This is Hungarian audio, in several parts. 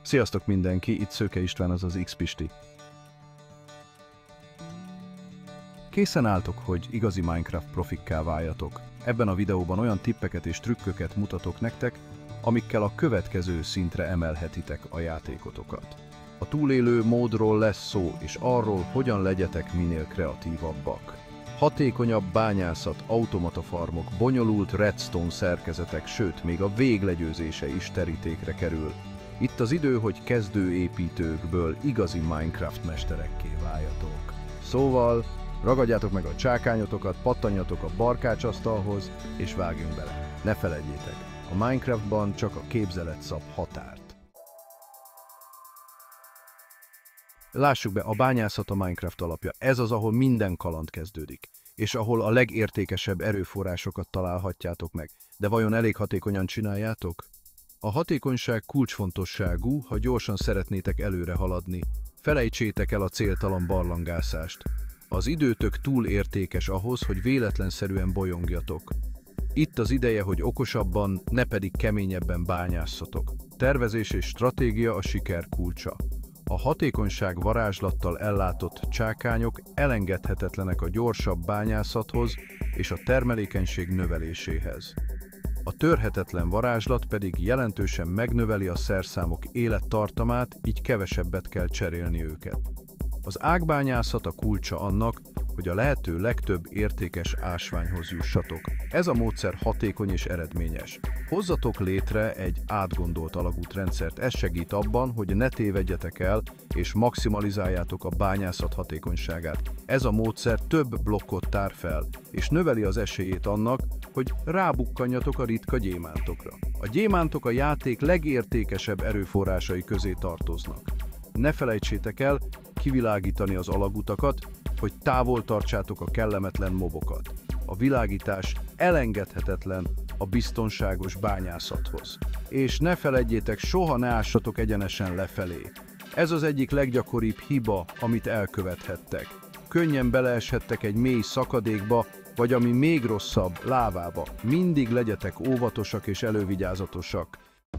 Sziasztok mindenki, itt Szőke István, azaz X-Pisti. Készen álltok, hogy igazi Minecraft profikká váljatok. Ebben a videóban olyan tippeket és trükköket mutatok nektek, amikkel a következő szintre emelhetitek a játékotokat. A túlélő módról lesz szó, és arról, hogyan legyetek minél kreatívabbak. Hatékonyabb bányászat, automata farmok, bonyolult redstone szerkezetek, sőt, még a véglegyőzése is terítékre kerül. Itt az idő, hogy kezdőépítőkből igazi Minecraft mesterekké váljatok. Szóval, ragadjátok meg a csákányotokat, pattanjatok a barkácsasztalhoz, és vágjunk bele. Ne feledjétek, a Minecraftban csak a képzelet szab határt. Lássuk be, a bányászat a Minecraft alapja. Ez az, ahol minden kaland kezdődik, és ahol a legértékesebb erőforrásokat találhatjátok meg. De vajon elég hatékonyan csináljátok? A hatékonyság kulcsfontosságú, ha gyorsan szeretnétek előre haladni. Felejtsétek el a céltalan barlangászást. Az időtök túl értékes ahhoz, hogy véletlenszerűen bolyongjatok. Itt az ideje, hogy okosabban, ne pedig keményebben bányászatok. Tervezés és stratégia a siker kulcsa. A hatékonyság varázslattal ellátott csákányok elengedhetetlenek a gyorsabb bányászathoz és a termelékenység növeléséhez. A törhetetlen varázslat pedig jelentősen megnöveli a szerszámok élettartamát, így kevesebbet kell cserélni őket. Az ágbányászat a kulcsa annak, hogy a lehető legtöbb értékes ásványhoz jussatok. Ez a módszer hatékony és eredményes. Hozzatok létre egy átgondolt alagútrendszert, ez segít abban, hogy ne tévedjetek el és maximalizáljátok a bányászat hatékonyságát. Ez a módszer több blokkot tár fel, és növeli az esélyét annak, hogy rábukkanjatok a ritka gyémántokra. A gyémántok a játék legértékesebb erőforrásai közé tartoznak. Ne felejtsétek el kivilágítani az alagutakat, hogy távol tartsátok a kellemetlen mobokat. A világítás elengedhetetlen a biztonságos bányászathoz. És ne feledjétek, soha ne ássatok egyenesen lefelé. Ez az egyik leggyakoribb hiba, amit elkövethettek. Könnyen beleeshettek egy mély szakadékba, vagy ami még rosszabb, lávába. Mindig legyetek óvatosak és elővigyázatosak.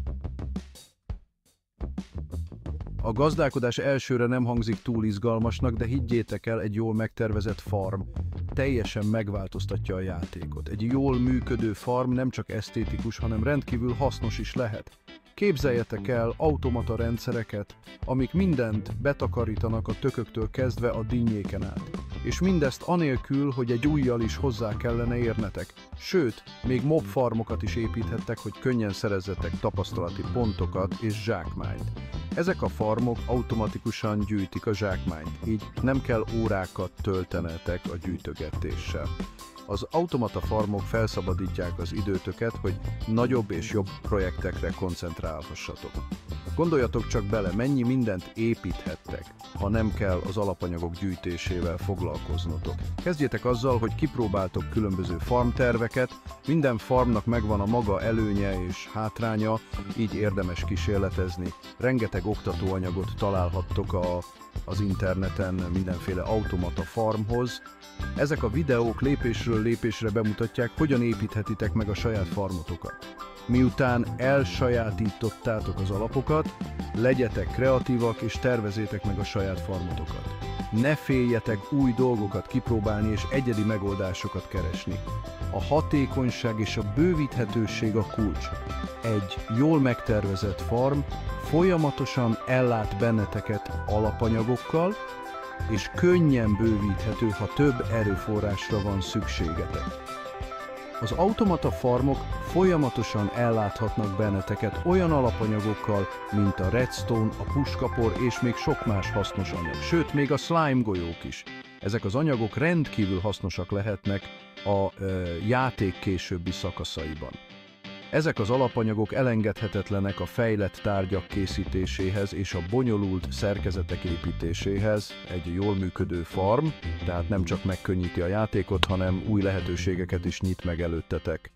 A gazdálkodás elsőre nem hangzik túl izgalmasnak, de higgyétek el, egy jól megtervezett farm teljesen megváltoztatja a játékot. Egy jól működő farm nem csak esztétikus, hanem rendkívül hasznos is lehet. Képzeljetek el automata rendszereket, amik mindent betakarítanak a tököktől kezdve a dinnyéken át. És mindezt anélkül, hogy egy ujjal is hozzá kellene érnetek. Sőt, még mob farmokat is építhettek, hogy könnyen szerezzetek tapasztalati pontokat és zsákmányt. Ezek a farmok automatikusan gyűjtik a zsákmányt, így nem kell órákat töltenetek a gyűjtögetéssel. Az automata farmok felszabadítják az időtöket, hogy nagyobb és jobb projektekre koncentrálhassatok. Gondoljatok csak bele, mennyi mindent építhettek, ha nem kell az alapanyagok gyűjtésével foglalkoznotok. Kezdjétek azzal, hogy kipróbáltok különböző farmterveket, minden farmnak megvan a maga előnye és hátránya, így érdemes kísérletezni. Rengeteg oktatóanyagot találhattok az interneten mindenféle automata farmhoz. Ezek a videók lépésről lépésre bemutatják, hogyan építhetitek meg a saját farmotokat. Miután elsajátítottátok az alapokat, legyetek kreatívak és tervezzétek meg a saját farmotokat. Ne féljetek új dolgokat kipróbálni és egyedi megoldásokat keresni. A hatékonyság és a bővíthetőség a kulcs. Egy jól megtervezett farm folyamatosan ellát benneteket alapanyagokkal, és könnyen bővíthető, ha több erőforrásra van szükségetek. Az automata farmok folyamatosan elláthatnak benneteket olyan alapanyagokkal, mint a redstone, a puskapor és még sok más hasznos anyag, sőt, még a slime golyók is. Ezek az anyagok rendkívül hasznosak lehetnek a játék későbbi szakaszaiban. Ezek az alapanyagok elengedhetetlenek a fejlett tárgyak készítéséhez és a bonyolult szerkezetek építéséhez. Egy jól működő farm, tehát nem csak megkönnyíti a játékot, hanem új lehetőségeket is nyit meg előttetek.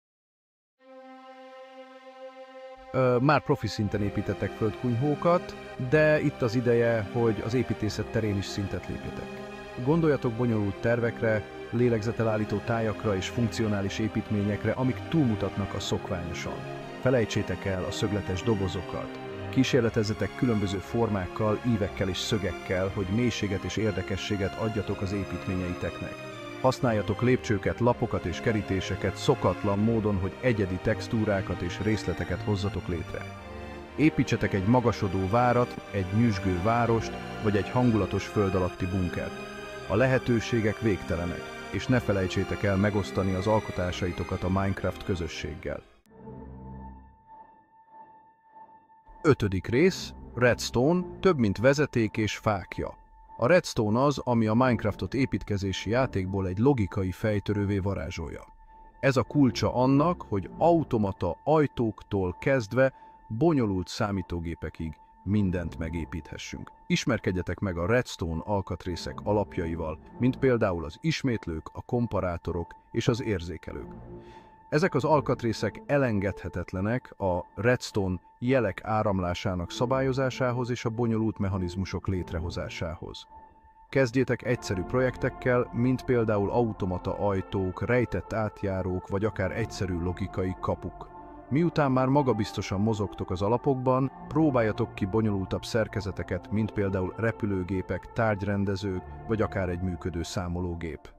Már profi szinten építettek földkunyhókat, de itt az ideje, hogy az építészet terén is szintet lépjetek. Gondoljatok bonyolult tervekre, lélegzetelállító tájakra és funkcionális építményekre, amik túlmutatnak a szokványoson. Felejtsétek el a szögletes dobozokat. Kísérletezzetek különböző formákkal, ívekkel és szögekkel, hogy mélységet és érdekességet adjatok az építményeiteknek. Használjatok lépcsőket, lapokat és kerítéseket szokatlan módon, hogy egyedi textúrákat és részleteket hozzatok létre. Építsetek egy magasodó várat, egy nyüzsgő várost, vagy egy hangulatos föld alatti bunkert. A lehetőségek végtelenek, és ne felejtsétek el megosztani az alkotásaitokat a Minecraft közösséggel. 5. rész, Redstone, több mint vezeték és fákja. A redstone az, ami a Minecraftot építkezési játékból egy logikai fejtörővé varázsolja. Ez a kulcsa annak, hogy automata ajtóktól kezdve bonyolult számítógépekig mindent megépíthessünk. Ismerkedjetek meg a redstone alkatrészek alapjaival, mint például az ismétlők, a komparátorok és az érzékelők. Ezek az alkatrészek elengedhetetlenek a redstone jelek áramlásának szabályozásához és a bonyolult mechanizmusok létrehozásához. Kezdjétek egyszerű projektekkel, mint például automata ajtók, rejtett átjárók vagy akár egyszerű logikai kapuk. Miután már magabiztosan mozogtok az alapokban, próbáljatok ki bonyolultabb szerkezeteket, mint például repülőgépek, tárgyrendezők vagy akár egy működő számológép.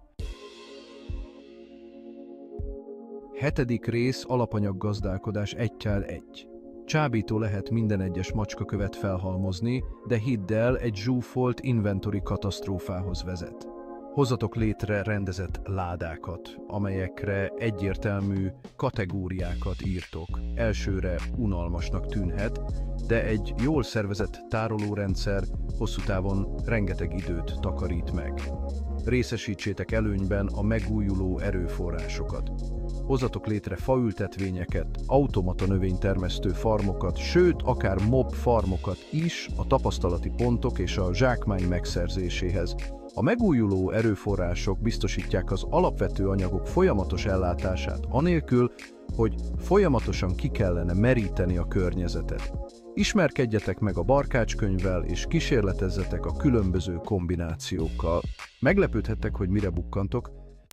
7. rész, alapanyaggazdálkodás 1x1. Csábító lehet minden egyes macskakövet felhalmozni, de hidd el, egy zsúfolt inventory katasztrófához vezet. Hozzatok létre rendezett ládákat, amelyekre egyértelmű kategóriákat írtok. Elsőre unalmasnak tűnhet, de egy jól szervezett tárolórendszer hosszú távon rengeteg időt takarít meg. Részesítsétek előnyben a megújuló erőforrásokat. Hozzatok létre faültetvényeket, automata növénytermesztő farmokat, sőt, akár mob farmokat is a tapasztalati pontok és a zsákmány megszerzéséhez. A megújuló erőforrások biztosítják az alapvető anyagok folyamatos ellátását, anélkül, hogy folyamatosan ki kellene meríteni a környezetet. Ismerkedjetek meg a barkácskönyvvel és kísérletezzetek a különböző kombinációkkal. Meglepődhettek, hogy mire bukkantok.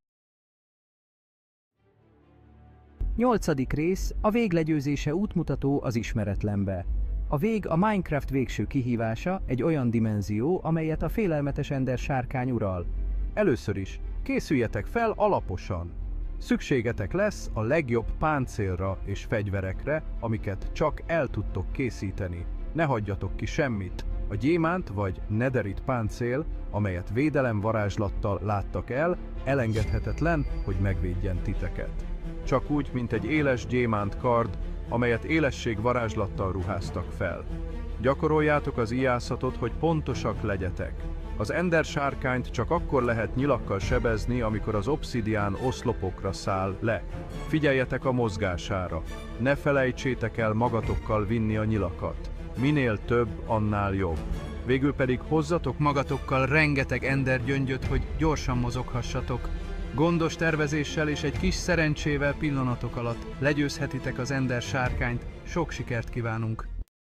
8. rész, a vég legyőzése útmutató az ismeretlenbe. A vég a Minecraft végső kihívása, egy olyan dimenzió, amelyet a félelmetes ender sárkány ural. Először is készüljetek fel alaposan. Szükségetek lesz a legjobb páncélra és fegyverekre, amiket csak el tudtok készíteni. Ne hagyjatok ki semmit. A gyémánt vagy nederit páncél, amelyet védelem varázslattal láttak el, elengedhetetlen, hogy megvédjen titeket. Csak úgy, mint egy éles gyémánt kard, amelyet élesség varázslattal ruháztak fel. Gyakoroljátok az ijászatot, hogy pontosak legyetek. Az ender sárkányt csak akkor lehet nyilakkal sebezni, amikor az obszidián oszlopokra száll le. Figyeljetek a mozgására. Ne felejtsétek el magatokkal vinni a nyilakat. Minél több, annál jobb. Végül pedig hozzatok magatokkal rengeteg ender gyöngyöt, hogy gyorsan mozoghassatok. Gondos tervezéssel és egy kis szerencsével pillanatok alatt legyőzhetitek az ender sárkányt. Sok sikert kívánunk!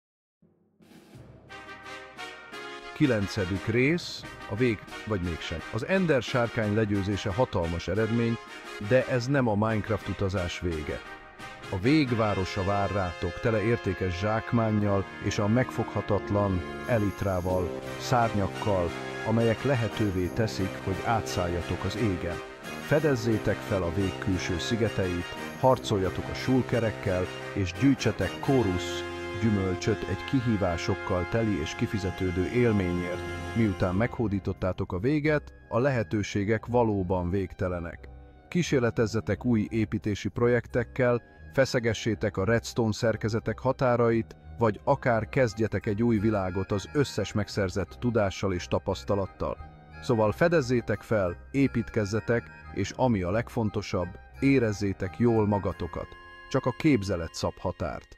9. rész, a vég vagy mégsem. Az ender sárkány legyőzése hatalmas eredmény, de ez nem a Minecraft utazás vége. A végvárosa vár rátok, tele értékes zsákmánnyal és a megfoghatatlan elitrával, szárnyakkal, amelyek lehetővé teszik, hogy átszálljatok az égen. Fedezzétek fel a vég külső szigeteit, harcoljatok a shulkerekkel, és gyűjtsetek kórusz gyümölcsöt egy kihívásokkal teli és kifizetődő élményért. Miután meghódítottátok a véget, a lehetőségek valóban végtelenek. Kísérletezzetek új építési projektekkel, feszegessétek a redstone szerkezetek határait, vagy akár kezdjetek egy új világot az összes megszerzett tudással és tapasztalattal. Szóval fedezzétek fel, építkezzetek, és ami a legfontosabb, érezzétek jól magatokat. Csak a képzelet szab határt.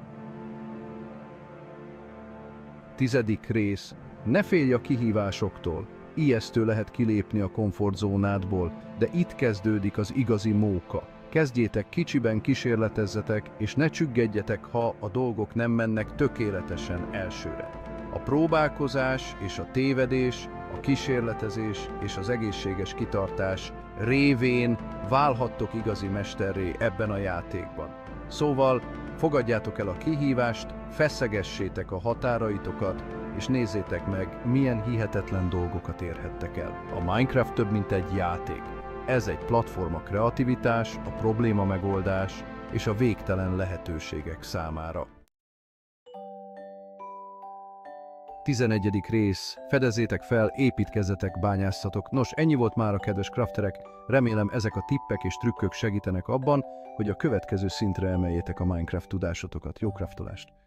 10. rész. Ne félj a kihívásoktól. Ijesztő lehet kilépni a komfortzónádból, de itt kezdődik az igazi móka. Kezdjétek kicsiben, kísérletezzetek, és ne csüggedjetek, ha a dolgok nem mennek tökéletesen elsőre. A próbálkozás és a tévedés, a kísérletezés és az egészséges kitartás révén válhattok igazi mesterré ebben a játékban. Szóval Fogadjátok el a kihívást, feszegessétek a határaitokat, és nézzétek meg, milyen hihetetlen dolgokat érhettek el. A Minecraft több, mint egy játék. Ez egy platform a kreativitás, a probléma megoldás és a végtelen lehetőségek számára. 11. rész. Fedezzétek fel, építkezzetek, bányászatok. Nos, ennyi volt már a kedves crafterek. Remélem ezek a tippek és trükkök segítenek abban, hogy a következő szintre emeljétek a Minecraft tudásotokat. Jó craftolást!